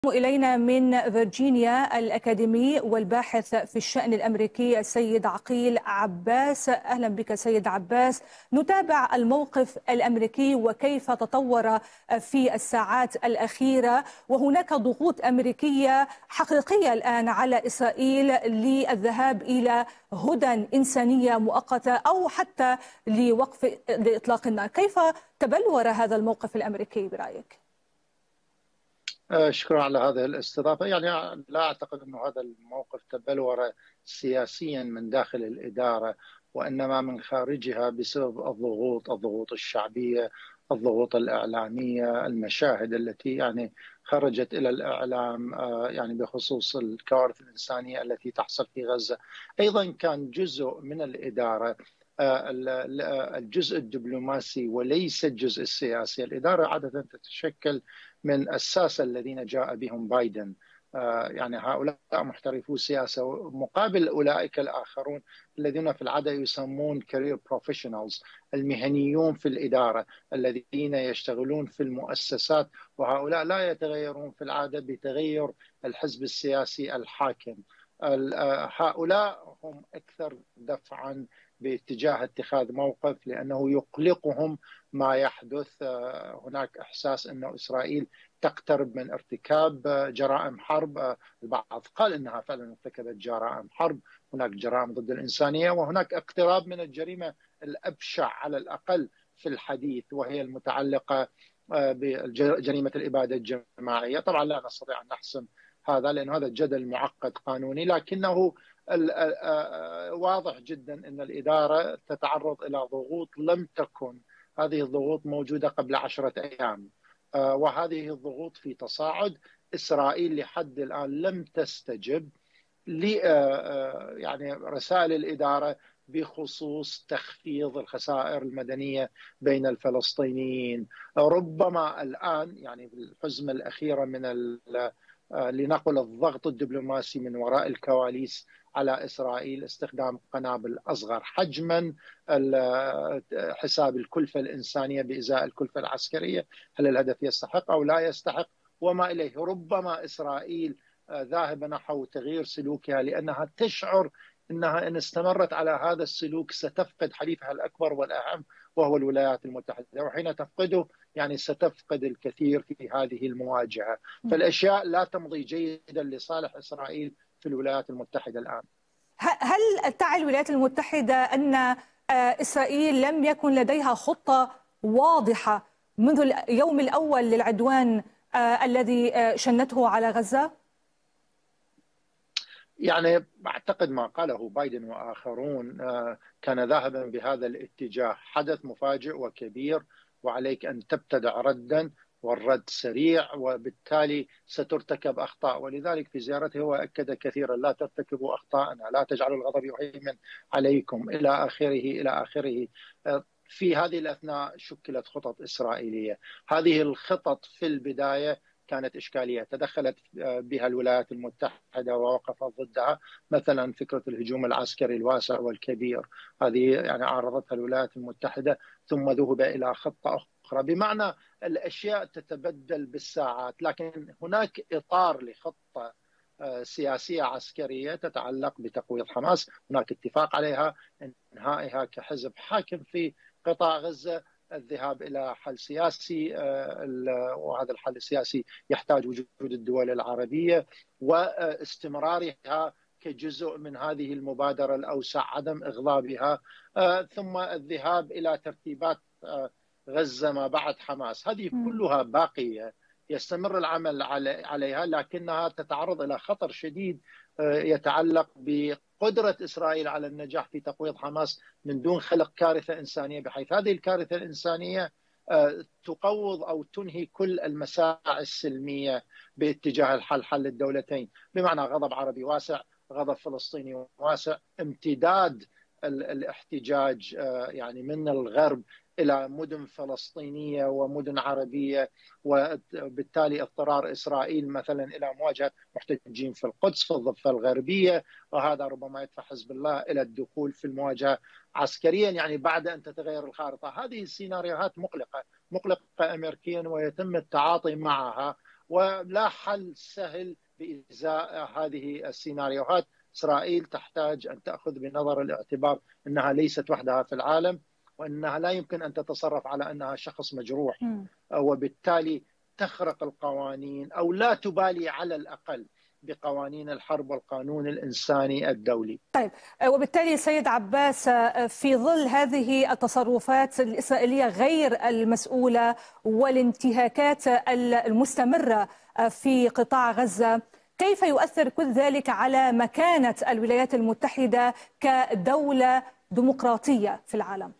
إلينا من فيرجينيا الأكاديمي والباحث في الشأن الأمريكي السيد عقيل عباس. أهلا بك سيد عباس. نتابع الموقف الأمريكي وكيف تطور في الساعات الأخيرة، وهناك ضغوط أمريكية حقيقية الآن على إسرائيل للذهاب إلى هدن إنسانية مؤقتة أو حتى لإطلاق النار. كيف تبلور هذا الموقف الأمريكي برأيك؟ شكرا على هذه الاستضافة. يعني لا أعتقد أن هذا الموقف تبلور سياسيا من داخل الإدارة، وإنما من خارجها بسبب الضغوط الشعبية، الضغوط الإعلامية، المشاهد التي خرجت إلى الإعلام يعني بخصوص الكوارث الإنسانية التي تحصل في غزة. أيضا كان جزء من الإدارة الجزء الدبلوماسي وليس الجزء السياسي. الإدارة عادة تتشكل من الساسة الذين جاء بهم بايدن، يعني هؤلاء محترفو سياسة، مقابل أولئك الآخرون الذين في العادة يسمون career professionals، المهنيون في الإدارة الذين يشتغلون في المؤسسات، وهؤلاء لا يتغيرون في العادة بتغير الحزب السياسي الحاكم. هؤلاء هم أكثر دفعا باتجاه اتخاذ موقف، لأنه يقلقهم ما يحدث. هناك إحساس أن إسرائيل تقترب من ارتكاب جرائم حرب. البعض قال أنها فعلا ارتكبت جرائم حرب، هناك جرائم ضد الإنسانية، وهناك اقتراب من الجريمة الأبشع على الأقل في الحديث، وهي المتعلقة بجريمة الإبادة الجماعية. طبعا لا نستطيع أن نحسم هذا لأن هذا جدل معقد قانوني، لكنه واضح جدا أن الإدارة تتعرض إلى ضغوط لم تكن هذه الضغوط موجودة قبل 10 أيام، وهذه الضغوط في تصاعد. إسرائيل لحد الآن لم تستجب يعني رسائل الإدارة بخصوص تخفيض الخسائر المدنية بين الفلسطينيين. ربما الآن يعني في الحزمة الأخيرة من لنقل الضغط الدبلوماسي من وراء الكواليس على إسرائيل استخدام قنابل أصغر حجما، حساب الكلفة الإنسانية بإزاء الكلفة العسكرية، هل الهدف يستحق أو لا يستحق وما إليه. ربما إسرائيل ذاهبة نحو تغيير سلوكها، لأنها تشعر أنها إن استمرت على هذا السلوك ستفقد حليفها الأكبر والأهم وهو الولايات المتحدة، وحين تفقده يعني ستفقد الكثير في هذه المواجهة. فالأشياء لا تمضي جيدا لصالح إسرائيل في الولايات المتحدة الآن. هل تعي الولايات المتحدة أن إسرائيل لم يكن لديها خطة واضحة منذ اليوم الأول للعدوان الذي شنته على غزة؟ يعني أعتقد ما قاله بايدن وآخرون كان ذاهبا بهذا الاتجاه. حدث مفاجئ وكبير وعليك أن تبتدع ردا، والرد سريع، وبالتالي سترتكب أخطاء. ولذلك في زيارته هو أكد كثيرا: لا ترتكبوا أخطاءنا، لا تجعلوا الغضب يهيمن عليكم، إلى آخره إلى آخره. في هذه الأثناء شكلت خطط إسرائيلية. هذه الخطط في البداية كانت إشكالية تدخلت بها الولايات المتحدة ووقفت ضدها، مثلا فكرة الهجوم العسكري الواسع والكبير، هذه يعني عارضتها الولايات المتحدة، ثم ذهب إلى خطة أخرى، بمعنى الأشياء تتبدل بالساعات. لكن هناك إطار لخطة سياسية عسكرية تتعلق بتقويض حماس، هناك اتفاق عليها، انهائها كحزب حاكم في قطاع غزة، الذهاب إلى حل سياسي، وهذا الحل السياسي يحتاج وجود الدول العربية واستمرارها كجزء من هذه المبادرة الأوسع، عدم إغضابها، ثم الذهاب إلى ترتيبات غزة ما بعد حماس. هذه كلها باقية يستمر العمل عليها، لكنها تتعرض إلى خطر شديد يتعلق بقدرة إسرائيل على النجاح في تقويض حماس من دون خلق كارثة إنسانية، بحيث هذه الكارثة الإنسانية تقوض أو تنهي كل المساعي السلمية باتجاه حل الدولتين، بمعنى غضب عربي واسع، غضب فلسطيني واسع، امتداد الاحتجاج يعني من الغرب إلى مدن فلسطينية ومدن عربية، وبالتالي اضطرار إسرائيل مثلا إلى مواجهة محتجين في القدس في الضفة الغربية، وهذا ربما يدفع حزب الله إلى الدخول في المواجهة عسكريا، يعني بعد أن تتغير الخارطة. هذه السيناريوهات مقلقة أمريكيا، ويتم التعاطي معها ولا حل سهل بإزاء هذه السيناريوهات. إسرائيل تحتاج أن تأخذ بنظر الاعتبار أنها ليست وحدها في العالم، وأنها لا يمكن أن تتصرف على أنها شخص مجروح، وبالتالي تخرق القوانين أو لا تبالي على الأقل بقوانين الحرب والقانون الإنساني الدولي. طيب، وبالتالي سيد عباس، في ظل هذه التصرفات الإسرائيلية غير المسؤولة والانتهاكات المستمرة في قطاع غزة، كيف يؤثر كل ذلك على مكانة الولايات المتحدة كدولة ديمقراطية في العالم؟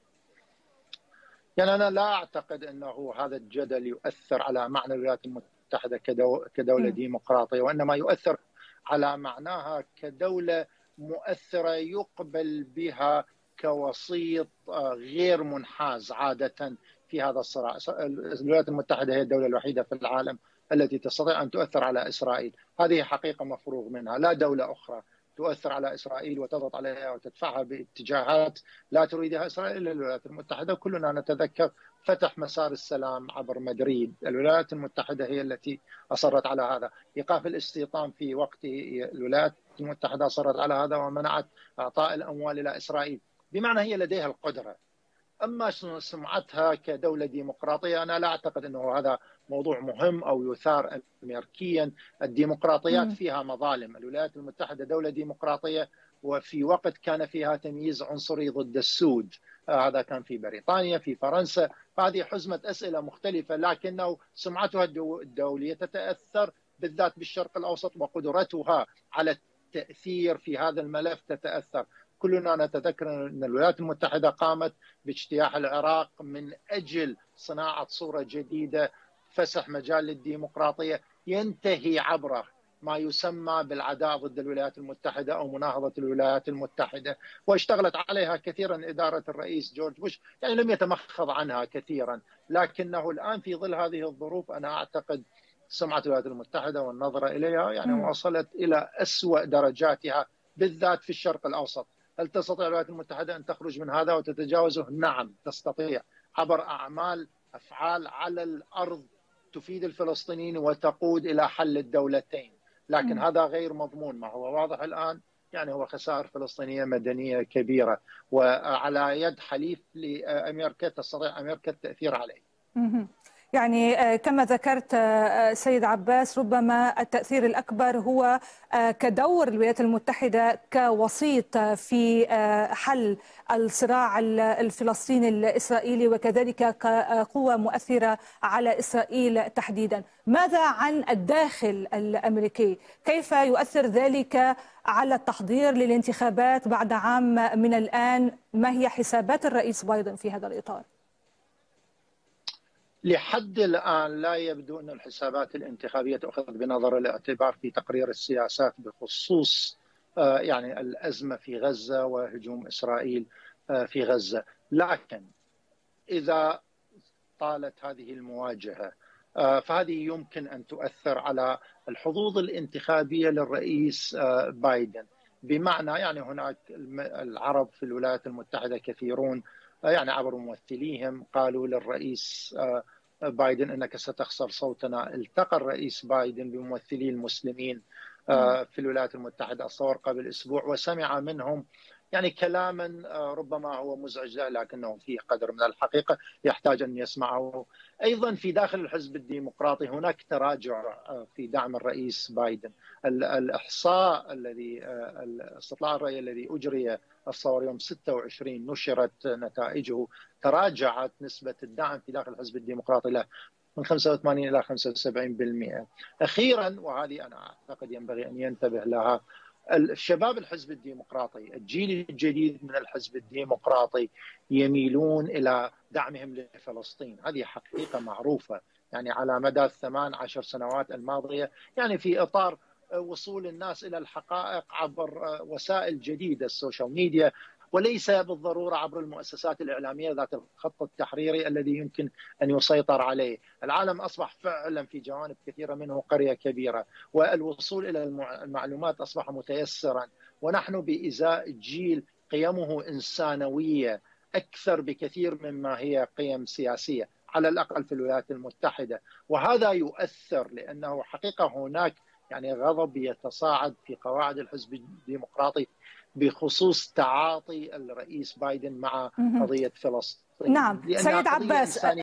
يعني أنا لا أعتقد أنه هذا الجدل يؤثر على معنى الولايات المتحدة كدولة ديمقراطية، وإنما يؤثر على معناها كدولة مؤثرة يقبل بها كوسيط غير منحاز عادة في هذا الصراع. الولايات المتحدة هي الدولة الوحيدة في العالم التي تستطيع أن تؤثر على إسرائيل، هذه حقيقة مفروغ منها. لا دولة أخرى تؤثر على إسرائيل وتضغط عليها وتدفعها باتجاهات لا تريدها إسرائيل إلا الولايات المتحدة. كلنا نتذكر فتح مسار السلام عبر مدريد، الولايات المتحدة هي التي أصرت على هذا. إيقاف الاستيطان في وقته الولايات المتحدة أصرت على هذا ومنعت إعطاء الأموال إلى إسرائيل، بمعنى هي لديها القدرة. أما سمعتها كدولة ديمقراطية، أنا لا أعتقد أنه هذا موضوع مهم أو يثار أمريكيا. الديمقراطيات فيها مظالم. الولايات المتحدة دولة ديمقراطية وفي وقت كان فيها تمييز عنصري ضد السود، هذا كان في بريطانيا، في فرنسا، فهذه حزمة أسئلة مختلفة، لكنه سمعتها الدولية تتأثر بالذات بالشرق الأوسط، وقدرتها على التأثير في هذا الملف تتأثر. كلنا نتذكر أن الولايات المتحدة قامت باجتياح العراق من أجل صناعة صورة جديدة، فسح مجال للديمقراطية ينتهي عبره ما يسمى بالعداء ضد الولايات المتحدة أو مناهضة الولايات المتحدة، واشتغلت عليها كثيرا إدارة الرئيس جورج بوش، يعني لم يتمخض عنها كثيرا. لكنه الآن في ظل هذه الظروف أنا أعتقد سمعة الولايات المتحدة والنظرة إليها يعني وصلت إلى أسوأ درجاتها، بالذات في الشرق الأوسط. هل تستطيع الولايات المتحدة أن تخرج من هذا وتتجاوزه؟ نعم تستطيع، عبر أفعال على الأرض تفيد الفلسطينيين وتقود إلى حل الدولتين، لكن هذا غير مضمون. ما هو واضح الآن يعني هو خسائر فلسطينية مدنية كبيرة، وعلى يد حليف لأمريكا تستطيع أمريكا التأثير عليه. يعني كما ذكرت سيد عباس، ربما التأثير الأكبر هو كدور الولايات المتحدة كوسيط في حل الصراع الفلسطيني الإسرائيلي، وكذلك كقوة مؤثرة على إسرائيل تحديدا. ماذا عن الداخل الأمريكي؟ كيف يؤثر ذلك على التحضير للانتخابات بعد عام من الآن؟ ما هي حسابات الرئيس بايدن في هذا الإطار؟ لحد الآن لا يبدو أن الحسابات الانتخابية تأخذ بنظر الاعتبار في تقرير السياسات بخصوص يعني الأزمة في غزة وهجوم إسرائيل في غزة. لكن إذا طالت هذه المواجهة فهذه يمكن أن تؤثر على الحظوظ الانتخابية للرئيس بايدن. بمعنى يعني هناك العرب في الولايات المتحدة كثيرون يعني عبر ممثليهم قالوا للرئيس بايدن أنك ستخسر صوتنا. التقى الرئيس بايدن بممثلي المسلمين في الولايات المتحدة أتصور قبل أسبوع، وسمع منهم يعني كلاما ربما هو مزعج له لكنه فيه قدر من الحقيقة يحتاج أن يسمعه. أيضا في داخل الحزب الديمقراطي هناك تراجع في دعم الرئيس بايدن. الإحصاء استطلاع الرأي الذي أجري أتصور يوم 26 نشرت نتائجه، تراجعت نسبة الدعم في داخل الحزب الديمقراطي له من 85 إلى 75%. أخيرا، وهذه أنا أعتقد ينبغي أن ينتبه لها الشباب الحزب الديمقراطي، الجيل الجديد من الحزب الديمقراطي يميلون إلى دعمهم لفلسطين. هذه حقيقة معروفة يعني على مدى 18 سنوات الماضية، يعني في إطار وصول الناس إلى الحقائق عبر وسائل جديدة السوشيال ميديا، وليس بالضرورة عبر المؤسسات الإعلامية ذات الخط التحريري الذي يمكن أن يسيطر عليه. العالم أصبح فعلا في جوانب كثيرة منه قرية كبيرة، والوصول إلى المعلومات أصبح متيسرا، ونحن بإزاء جيل قيمه إنسانوية أكثر بكثير مما هي قيم سياسية. على الأقل في الولايات المتحدة. وهذا يؤثر لأنه حقيقة هناك يعني غضب يتصاعد في قواعد الحزب الديمقراطي بخصوص تعاطي الرئيس بايدن مع قضية فلسطين. نعم سيد عباس،